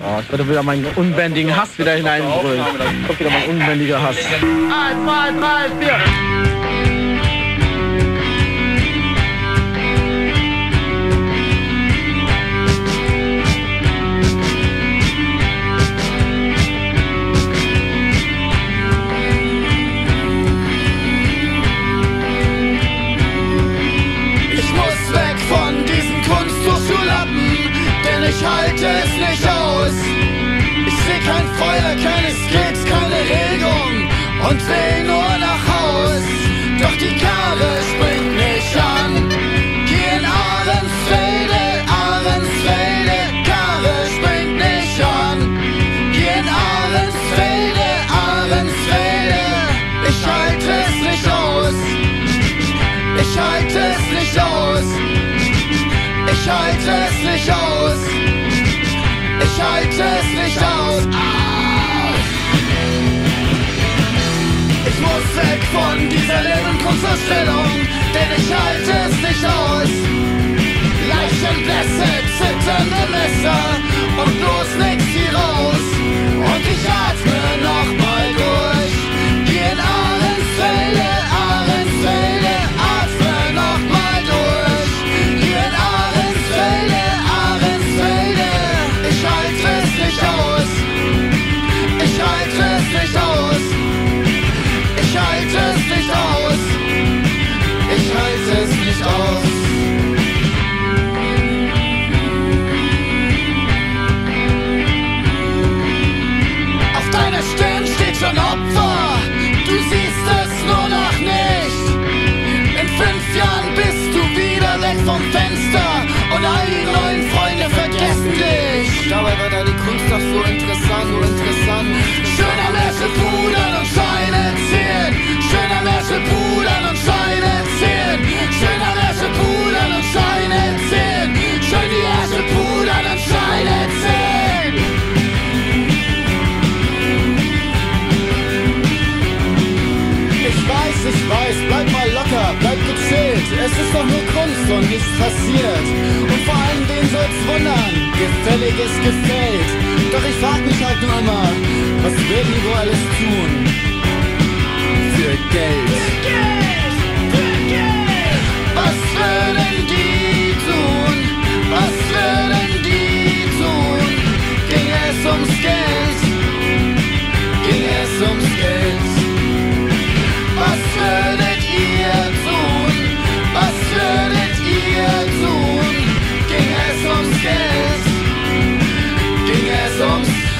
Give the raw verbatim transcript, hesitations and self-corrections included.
Oh, ich werde wieder meinen unbändigen Hass wieder hineinbrüllen. Kommt wieder mein unbändiger Hass. Eins, zwei, drei, vier. Ich halte es nicht aus. Ich seh kein Feuer, keine Skills, keine Regung und will nur nach Haus. Doch die Karre springt nicht an. Hier in Ahrensfelde, Ahrensfelde, Karre springt nicht an. Hier in Ahrensfelde, Ahrensfelde, ich halte es nicht aus. Ich halte es nicht aus. Ich halte es nicht aus. Ich halte es nicht aus. Ich muss weg von dieser leeren Kunstausstellung, denn ich halte es nicht aus. Leichenblässe, zitternde Messer und bloß nix hier raus. Und ich atme noch mal durch. Hier in Ahrensfelde, Ahrensfelde, atme noch mal durch. Hier in Ahrensfelde, Ahrensfelde, ich halte es nicht aus. Ich halte es nicht aus. Ich halte es nicht aus. Ich halte es nicht aus. Auf deiner Stirn steht schon Opfer. Du siehst es nur noch nicht. In fünf Jahren bist du wieder weg vom Fenster und all die neuen Freunde vergessen dich. Und dabei war da die Kunst doch so interessant, so interessant. Schöner Märsche pudern und Scheine zählen. Schöner Märsche pudern und Scheine zählen. Schöner Märsche pudern und Scheine zählen. Schön die Ärsche pudern und Scheine zählen. Ich weiß, ich weiß, bleib mal locker, bleib gechillt. Es ist doch nur Kunst und nichts passiert. Und vor allem den soll's wundern, Gefälliges gefällt. Doch ich frag mich halt nur immer, was würden die wohl alles tun? Für Geld. Für Geld, für Geld. Was würden die tun? Was würden die tun? Ging es ums Geld? Ging es ums Geld? Was würdet ihr tun? Was würdet ihr tun? Ging es ums Geld? Ging es ums